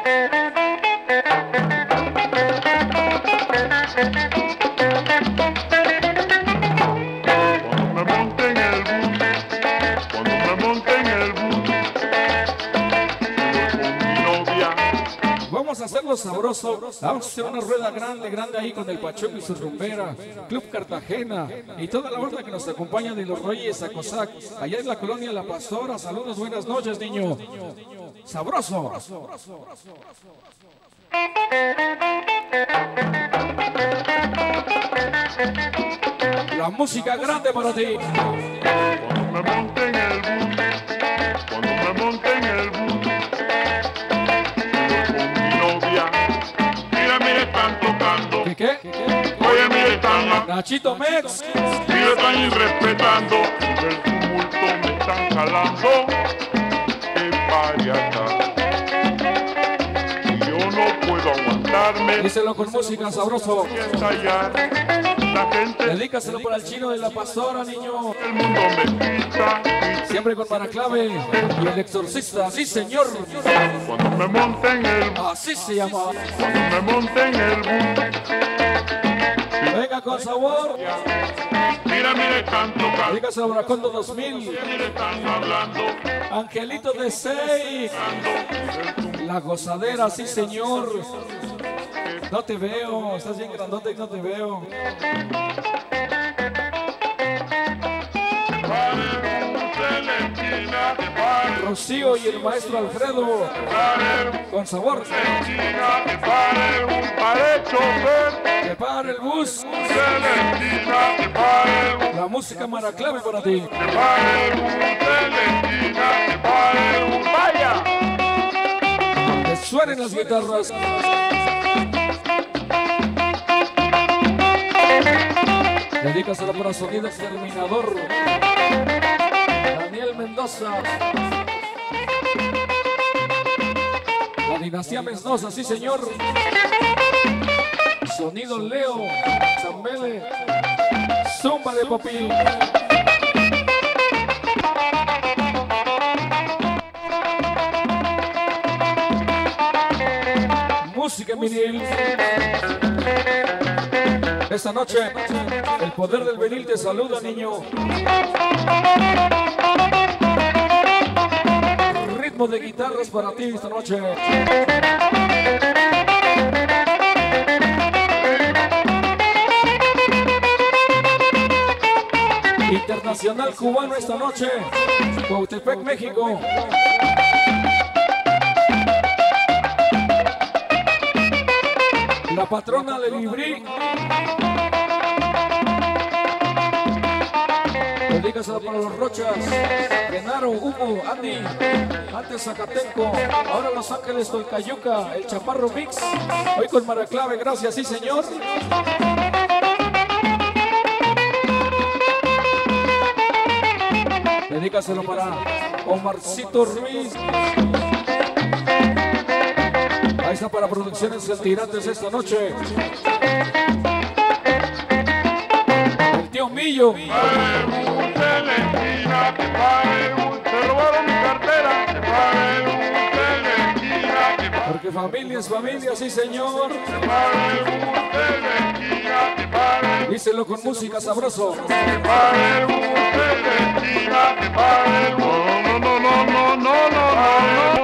Vamos a hacerlo sabroso. Vamos a hacer una rueda grande ahí con el Pachuco y su rumbera, Club Cartagena y toda la banda que nos acompaña de los Reyes a Cosac, allá en la colonia La Pastora. Saludos, buenas noches, niño. Sabroso. La música grande para ti. Cuando me monte en el bus, cuando me monte en el bus, con mi novia. Mira, están tocando. ¿Qué? Oye, mira, están Nachito Mex. mira, están irrespetando. Del tumulto me están jalando. ¡Qué pariata! Y yo no puedo aguantarme. Díselo con música sabroso. Y estallar. La gente Dedícaselo para el chino de La Pastora, niño. del mundo me quita. Siempre con Maraclave y el exorcista. Sí, señor. Cuando me monte en el bus, Así se llama. cuando me monte en el bus. Venga con sabor. Mira, están tocando. Dígaselo a Bracondo 2000. Mira, están hablando. Angelito de 6. La gozadera, sí, señor. No te veo. Estás bien grandote y no te veo. Rocío y el maestro Alfredo. Con sabor. Que pare el bus. La música Maraclave para ti. Que suenen las guitarras. Dedícaselo para Sonido Exterminador. Daniel Mendoza. La dinastía Mendoza, sí señor. Sonido Leo. Zambele. Zumba de Popín. Música en vinil. Esta noche, el poder del vinil te saluda, niño. Ritmo de guitarras para ti esta noche. Internacional cubano esta noche. Cuautepec, México. La patrona de Librí. Dedícaselo para los Rochas. Genaro, Hugo, Andy. Antes Zacatenco. Ahora Los Ángeles, Tolcayuca. El Chaparro Mix. Hoy con Maraclave. Gracias, sí señor. Dedícaselo para Omarcito Ruiz. Ahí está para Producciones El Tirantes esta noche. El tío Millo. Se robaron mi cartera. Porque familia es familia, sí señor. Díselo con música sabroso. No, no, no, no, no, no, no, no.